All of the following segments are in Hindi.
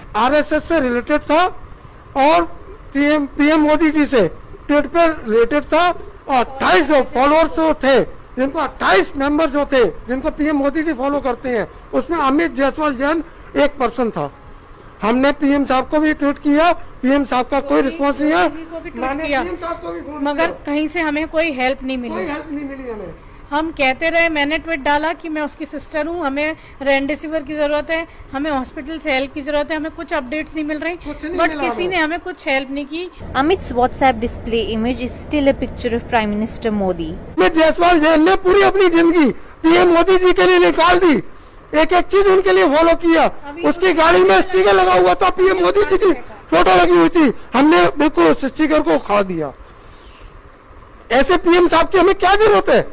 आरएसएस से रिलेटेड था और पीएम मोदी जी से ट्वीट पर रिलेटेड था। और 28 जो फॉलोअर्स जो थे, जिनको 28 मेंबर जो थे जिनको पीएम मोदी जी फॉलो करते हैं, उसमें अमित जायसवाल जैन एक पर्सन था। हमने पीएम साहब को भी ट्वीट किया, पीएम साहब का कोई रिस्पॉन्स नहीं है। मैंने पीएम साहब को भी फोन मगर कहीं से हमें कोई हेल्प नहीं मिली। कोई हेल्प नहीं मिली हमें। हम कहते रहे, मैंने ट्वीट डाला कि मैं उसकी सिस्टर हूँ, हमें रेमडेसिविर की जरूरत है, हमें हॉस्पिटल से हेल्प की जरूरत है, हमें कुछ अपडेट्स नहीं मिल रही, बट किसी ने हमें कुछ हेल्प नहीं की। Amit's WhatsApp display image is still a picture of Prime Minister Modi. Amit Jaiswal Jain ने पूरी अपनी जिंदगी पीएम मोदी जी के लिए निकाल दी, एक एक चीज उनके लिए फॉलो किया। उसकी गाड़ी में स्टिकर लगा हुआ था, पीएम मोदी जी की फोटो लगी हुई थी, हमने बिल्कुल उस स्टिकर को उखाड़ दिया। ऐसे पीएम साहब की हमें क्या जरूरत है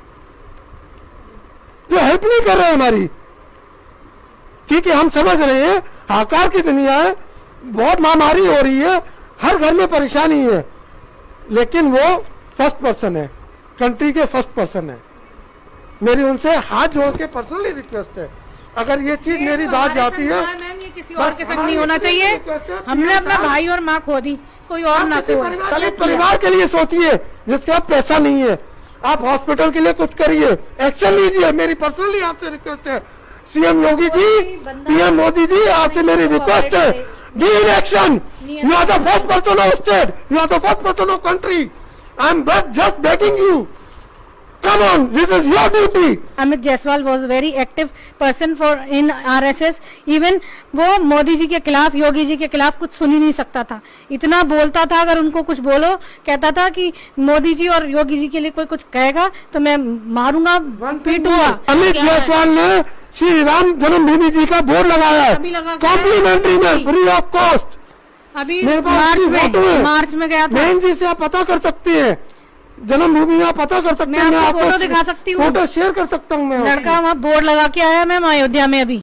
जो हेल्प नहीं कर रहे हमारी। ठीक है, हम समझ रहे हैं हाहाकार की दुनिया है, बहुत महामारी हो रही है, हर घर में परेशानी है, लेकिन वो फर्स्ट पर्सन है, कंट्री के फर्स्ट पर्सन है। मेरी उनसे हाथ जोड़ के पर्सनली रिक्वेस्ट है, अगर ये चीज मेरी बात जाती है, मैम ये किसी और के संग नहीं होना चाहिए। हमने अपना भाई और माँ खो दी, कोई और ना खो। दलित परिवार के लिए सोचिए जिसका पैसा नहीं है, आप हॉस्पिटल के लिए कुछ करिए, एक्शन लीजिए। मेरी पर्सनली आपसे रिक्वेस्ट है, सीएम योगी जी, पीएम मोदी जी, आपसे मेरी रिक्वेस्ट है, be in action. You are the first person of state, you are the first person of country, I am just begging you, come on, this is your duty. Amit Jaiswal was a very active person in RSS. Even वो मोदी जी के खिलाफ, योगी जी के खिलाफ कुछ सुन ही नहीं सकता था, इतना बोलता था। अगर उनको कुछ बोलो, कहता था कि मोदी जी और योगी जी के लिए कोई कुछ कहेगा तो मैं मारूंगा, पीटूंगा। अमित जायसवाल ने श्री राम जन्मभूमि जी का बोर्ड लगाया है, कॉम्प्लीमेंट्री में, फ्री ऑफ कॉस्ट। अभी मार्च में गया था। बहन जी से आप पता कर सकते हैं, जन्मभूमि में आप पता कर सकते हैं, मैं आपको फोटो दिखा सकती हूँ, फोटो शेयर कर सकता हूँ मैं। लड़का वहाँ बोर्ड लगा के आया मैम अयोध्या में अभी।